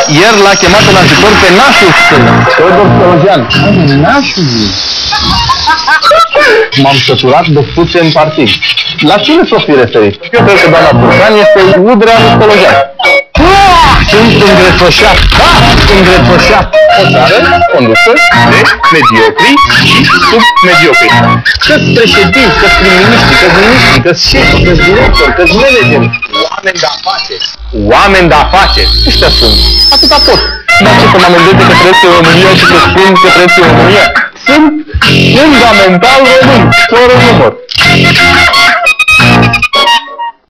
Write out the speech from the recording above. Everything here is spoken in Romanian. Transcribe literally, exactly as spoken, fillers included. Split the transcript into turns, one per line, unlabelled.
ieri l-a chemat în ajutor pe nașul său, Teodor Stolojan. Nașul? M-am săturat de spuțe în partid. La cine s-o fi referit? Eu cred că doamna Turcan este udrea lui Stolojan. Sunt îngrețoșat, da, îngrețoșat. O țară condusă de mediocri și submediocri. Că-s președinți, că-s prim-ministri, că-s ministri, că-s șefi, că-s directori, că-s manageri. Oameni de afaceri. Oameni de afaceri. Ăștia sunt. Atâta pot. Dar ce să mă amendeze că trăiesc în România și că spun că trăiesc în România? Sunt fundamental român. Fără număr.